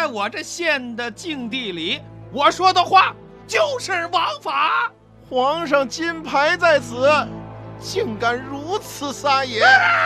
在我这县的境地里，我说的话就是王法。 皇上金牌在此，竟敢如此撒野！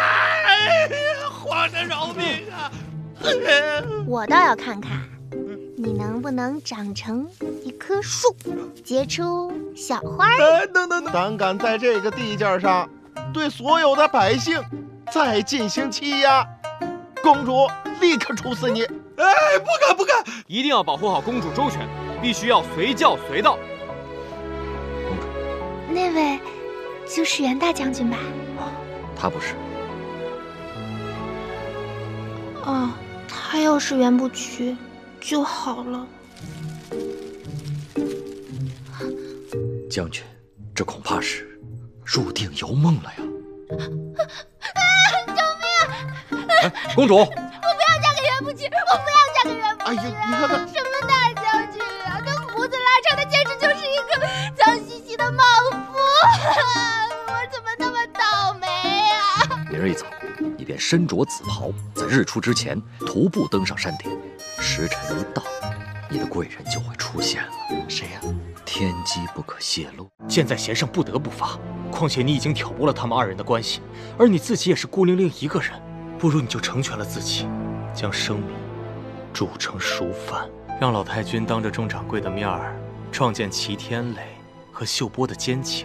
皇上饶命啊！ 我倒要看看，你能不能长成一棵树，结出小花儿。 等，胆敢在这个地界上对所有的百姓再进行欺压，公主立刻处死你！ 不敢！ 一定要保护好公主周全，必须要随叫随到。 公主， 那位就是袁大将军吧？ 他不是。 哦，他要是袁不屈就好了。 将军，这恐怕是入定游梦了呀！ 救命！ 哎，公主， 我不要嫁给袁不屈，我不要嫁给袁不屈！ 哎呀，你看看， 什么大将军啊，那胡子拉碴的，简直就是一个脏兮兮的莽夫！我怎么那么倒霉啊！ 明儿一早，你便身着紫袍，在日出之前徒步登上山顶。时辰一到，你的贵人就会出现了。 谁呀？ 天机不可泄露。 箭在弦上，不得不发。况且你已经挑拨了他们二人的关系，而你自己也是孤零零一个人，不如你就成全了自己，将生米煮成熟饭，让老太君当着众掌柜的面儿创建齐天磊和秀波的奸情。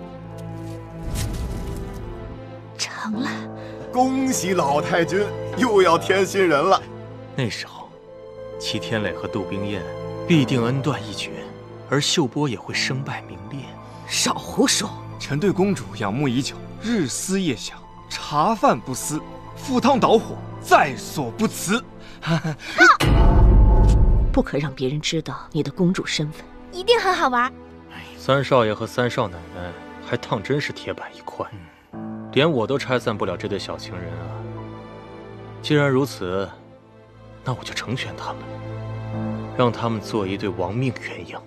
成了。 恭喜老太君又要添新人了。 那时候，齐天磊和杜冰雁必定恩断义绝，而秀波也会身败名裂。 少胡说！ 臣对公主仰慕已久，日思夜想，茶饭不思，赴汤蹈火，在所不辞。 不可让别人知道你的公主身份， 一定很好玩。 三少爷和三少奶奶还当真是铁板一块，连我都拆散不了这对小情人啊！既然如此，那我就成全他们，让他们做一对亡命鸳鸯。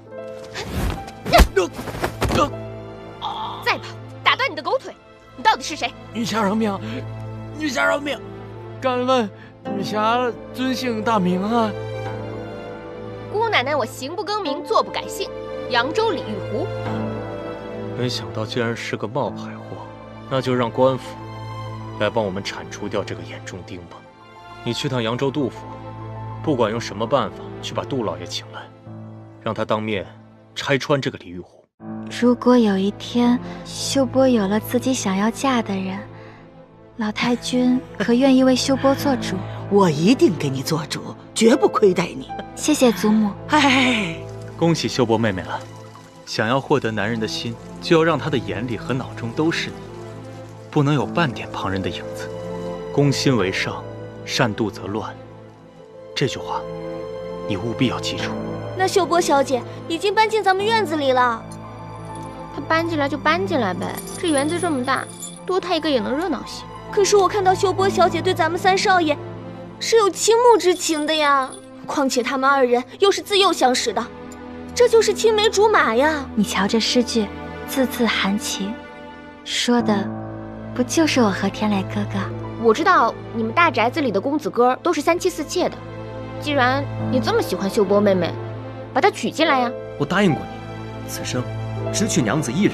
再跑，打断你的狗腿！你到底是谁？ 女侠饶命！女侠饶命！敢问女侠尊姓大名啊？ 姑奶奶，我行不更名，坐不改姓，扬州李玉湖。 没想到竟然是个冒牌货，那就让官府来帮我们铲除掉这个眼中钉吧。你去趟扬州杜府，不管用什么办法去把杜老爷请来，让他当面拆穿这个李玉湖。 如果有一天秀波有了自己想要嫁的人，老太君可愿意为秀波做主？ 我一定给你做主，绝不亏待你。 谢谢祖母。 哎， 恭喜秀波妹妹了！想要获得男人的心，就要让他的眼里和脑中都是你，不能有半点旁人的影子。攻心为上，善妒则乱。这句话，你务必要记住。 那秀波小姐已经搬进咱们院子里了。 她搬进来就搬进来呗，这园子这么大，多她一个也能热闹些。 可是我看到秀波小姐对咱们三少爷是有倾慕之情的呀，况且他们二人又是自幼相识的，这就是青梅竹马呀。你瞧这诗句，字字含情，说的不就是我和天磊哥哥？ 我知道你们大宅子里的公子哥都是三妻四妾的，既然你这么喜欢秀波妹妹，把她娶进来呀。 我答应过你，此生只娶娘子一人。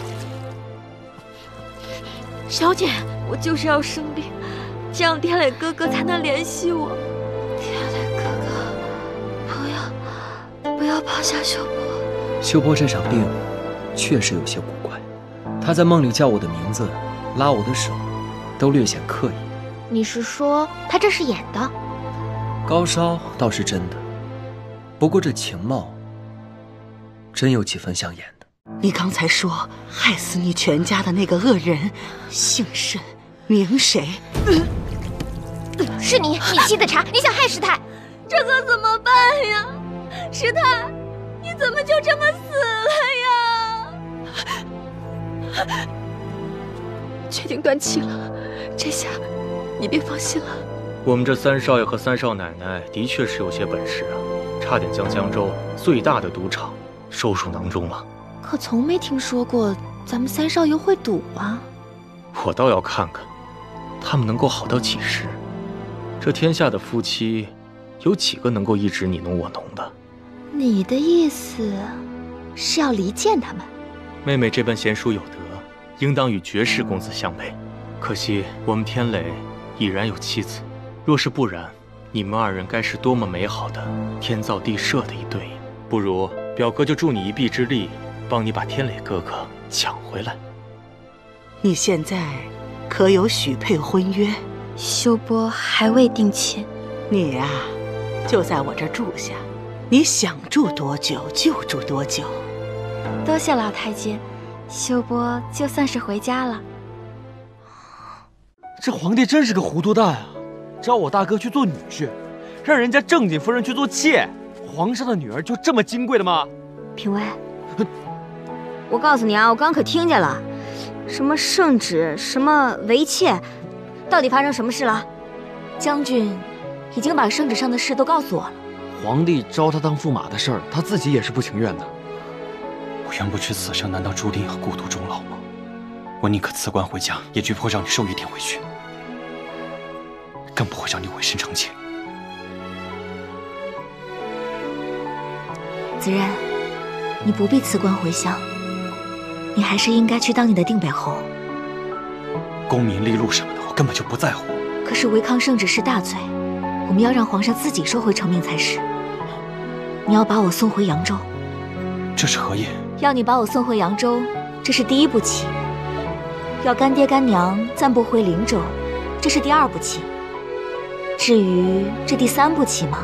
小姐，我就是要生病，这样天磊哥哥才能联系我。天磊哥哥，不要抛下秀波。 秀波这场病确实有些古怪，她在梦里叫我的名字，拉我的手，都略显刻意。 你是说她这是演的？ 高烧倒是真的，不过这情貌真有几分像演的。 你刚才说害死你全家的那个恶人，姓甚名谁？ 是你妻子茶，你想害师太， 这可怎么办呀？师太，你怎么就这么死了呀？确定断气了，这下你别放心了。 我们这三少爷和三少奶奶的确是有些本事啊，差点将江州最大的赌场收入囊中了。 可从没听说过咱们三少爷会赌啊。 我倒要看看他们能够好到几时。这天下的夫妻有几个能够一直你侬我侬的？ 你的意思是要离间他们？ 妹妹这般贤淑有德，应当与绝世公子相配。可惜我们天磊已然有妻子，若是不然，你们二人该是多么美好的天造地设的一对呀！不如表哥就助你一臂之力，帮你把天磊哥哥抢回来。 你现在可有许配婚约？ 修波还未定亲。 你呀，就在我这住下，你想住多久就住多久。 多谢老太君，修波就算是回家了。 这皇帝真是个糊涂蛋啊！招我大哥去做女婿，让人家正经夫人去做妾，皇上的女儿就这么金贵的吗？ 评委，我告诉你啊，我刚可听见了，什么圣旨，什么为妾，到底发生什么事了？将军已经把圣旨上的事都告诉我了。 皇帝招他当驸马的事儿，他自己也是不情愿的。我愿不知此生难道注定要孤独终老吗？我宁可辞官回家，也绝不会让你受一点委屈，更不会让你委身臣妾。 子然，你不必辞官回乡，你还是应该去当你的定北侯。 功名利禄什么的，我根本就不在乎。 可是违抗圣旨是大罪，我们要让皇上自己收回成命才是。你要把我送回扬州。 这是何意？ 要你把我送回扬州，这是第一步棋；要干爹干娘暂不回灵州，这是第二步棋。至于这第三步棋嘛，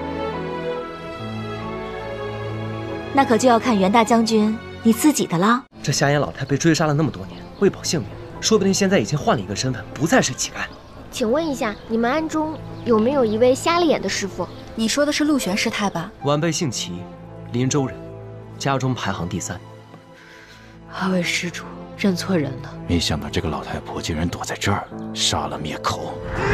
那可就要看袁大将军你自己的了。 这瞎眼老太被追杀了那么多年，为保性命，说不定现在已经换了一个身份，不再是乞丐。 请问一下，你们庵中有没有一位瞎了眼的师傅？ 你说的是陆玄师太吧？ 晚辈姓齐，林州人，家中排行第3。 二位施主，认错人了。 没想到这个老太婆竟然躲在这儿，杀了灭口。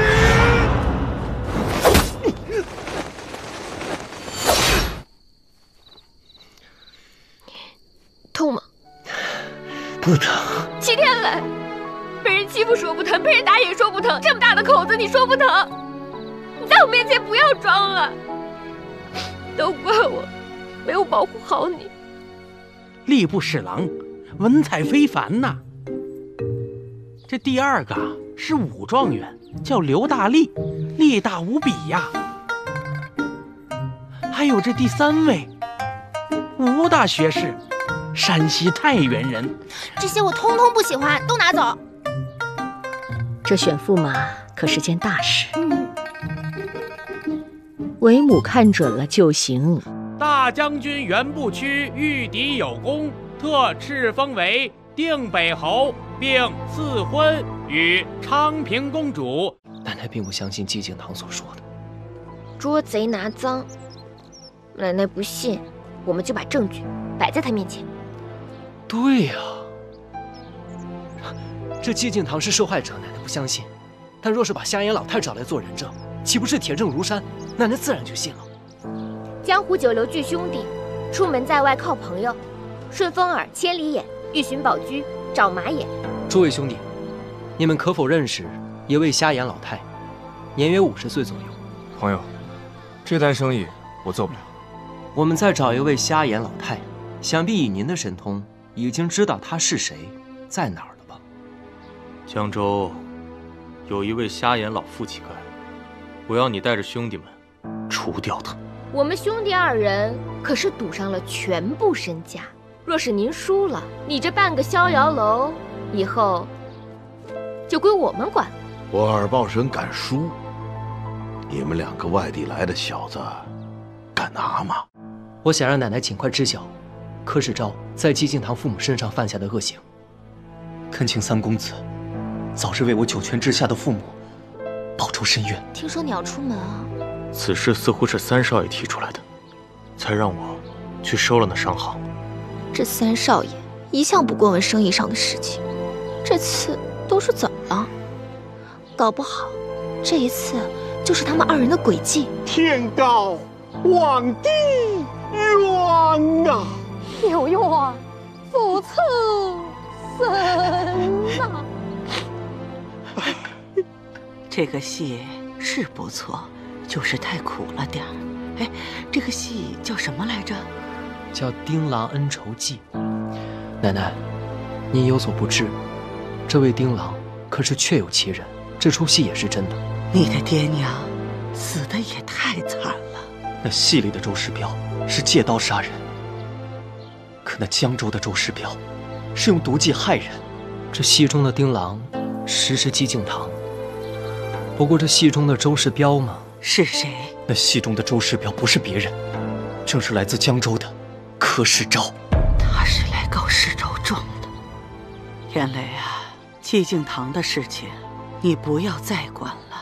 痛吗？ 不疼。 齐天磊，被人欺负说不疼，被人打也说不疼，这么大的口子你说不疼？你在我面前不要装了，都怪我没有保护好你。 吏部侍郎，文采非凡呐。这第二个是武状元，叫刘大力，力大无比呀。还有这第3位，吴大学士，山西太原人。 这些我通通不喜欢，都拿走。 这选驸马可是件大事，为母看准了就行。 大将军袁不屈御敌有功，特敕封为定北侯，并赐婚与昌平公主。 奶奶并不相信寂静堂所说的。 捉贼拿赃，奶奶不信，我们就把证据摆在她面前。 对呀，这寂静堂是受害者，奶奶不相信。但若是把瞎眼老太找来做人证，岂不是铁证如山？奶奶自然就信了。 江湖九流聚兄弟，出门在外靠朋友，顺风耳、千里眼、欲寻宝驹、找马眼。 诸位兄弟，你们可否认识一位瞎眼老太，年约50岁左右？ 朋友，这单生意我做不了。 我们再找一位瞎眼老太，想必以您的神通，已经知道她是谁，在哪儿了吧？ 江州有一位瞎眼老妇乞丐，我要你带着兄弟们除掉他。 我们兄弟2人可是赌上了全部身家，若是您输了，你这半个逍遥楼以后就归我们管了。 我二豹神敢输，你们2个外地来的小子敢拿吗？ 我想让奶奶尽快知晓柯世昭在寂静堂父母身上犯下的恶行， 恳请3公子早日为我九泉之下的父母报仇伸冤。 听说你要出门啊？ 此事似乎是3少爷提出来的，才让我去收了那商行。 这3少爷一向不过问生意上的事情，这次都是怎么了？搞不好这一次就是他们2人的诡计。 天高皇帝远啊， 有冤不测神呐。 这个戏是不错， 就是太苦了点儿。哎，这个戏叫什么来着？ 叫《丁郎恩仇记》。奶奶，您有所不知，这位丁郎可是确有其人，这出戏也是真的。 你的爹娘死的也太惨了。 那戏里的周世标是借刀杀人，可那江州的周世标是用毒计害人。 这戏中的丁郎实是姬敬堂，不过这戏中的周世标嘛， 是谁？ 那戏中的周世标不是别人，正是来自江州的柯世昭。 他是来告世昭状的。原来啊，姬敬堂的事情你不要再管了。